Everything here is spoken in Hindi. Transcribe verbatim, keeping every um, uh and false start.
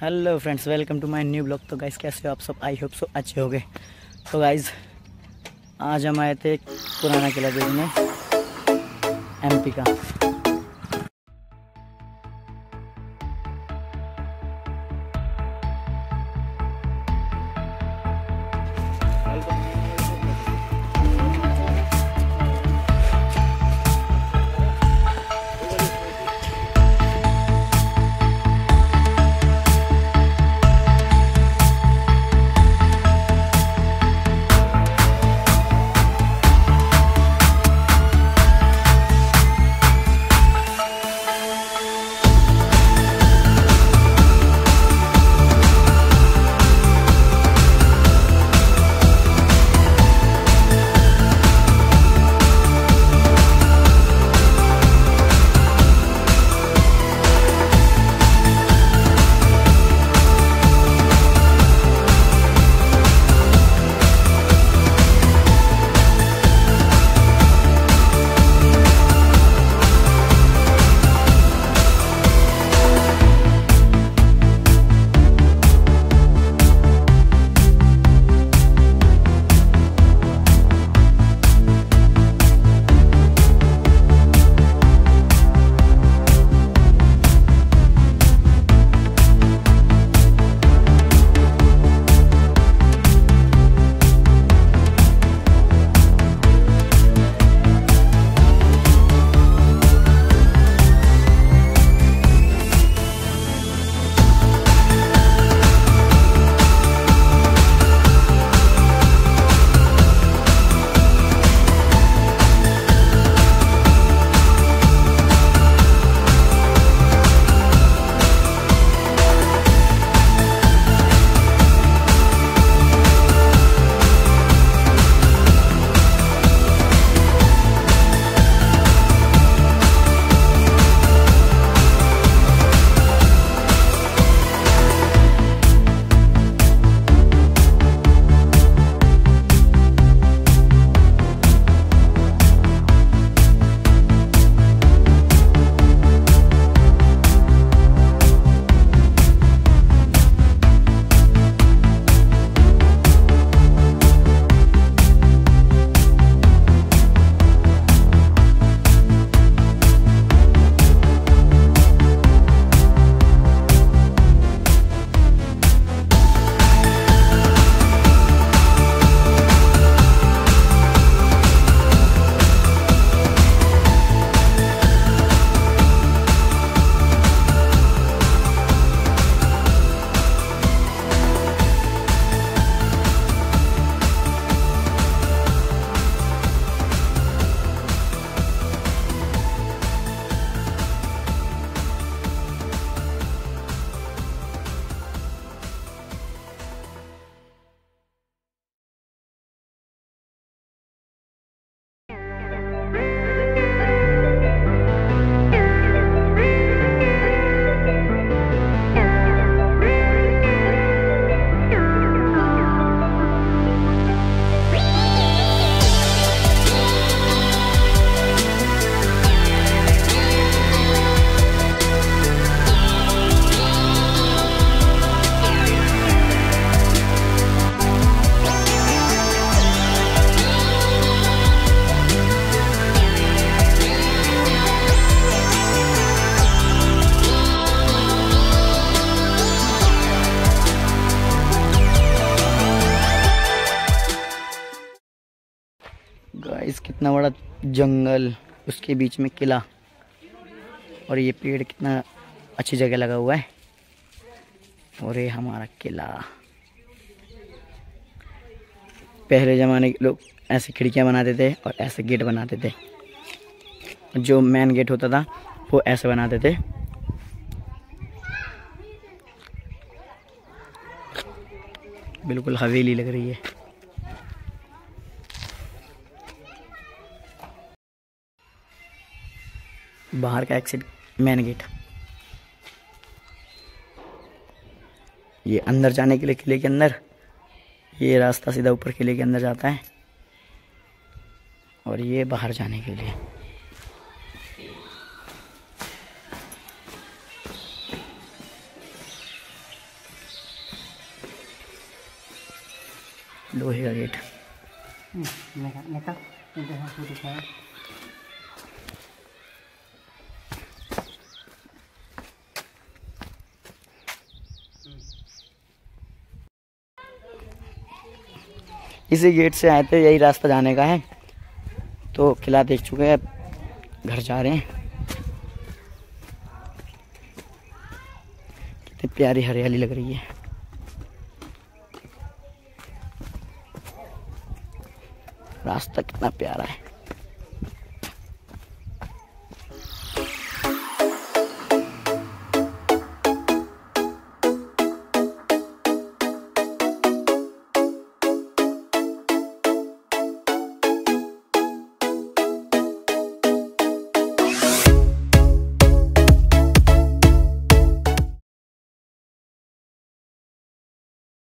Hello friends, welcome to my new blog. तो गाइस कैसे हो आप सब? आई होप सो अच्छे होंगे। तो गाइस आज हम आए थे पुराना किला देखने, एमपी का। गाइस कितना बड़ा जंगल, उसके बीच में किला, और ये पेड़ कितना अच्छी जगह लगा हुआ है। और ये हमारा किला। पहले ज़माने के लोग ऐसे खिड़कियां बनाते थे और ऐसे गेट बनाते थे। जो मेन गेट होता था वो ऐसे बनाते थे। बिल्कुल हवेली लग रही है। बाहर का एक्सिट मेन गेट। ये अंदर जाने के लिए किले के अंदर ये रास्ता सीधा ऊपर किले के अंदर जाता है, और ये बाहर जाने के लिए। लोहे का गेट। इसी गेट से आए थे, यही रास्ता जाने का है। तो किला देख चुके हैं, घर जा रहे हैं। कितनी प्यारी हरियाली लग रही है। रास्ता कितना प्यारा है।